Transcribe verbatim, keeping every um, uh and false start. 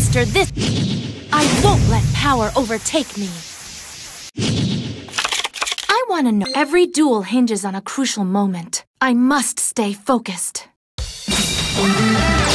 master this. I won't let power overtake me. I want to know. Every duel hinges on a crucial moment. I must stay focused.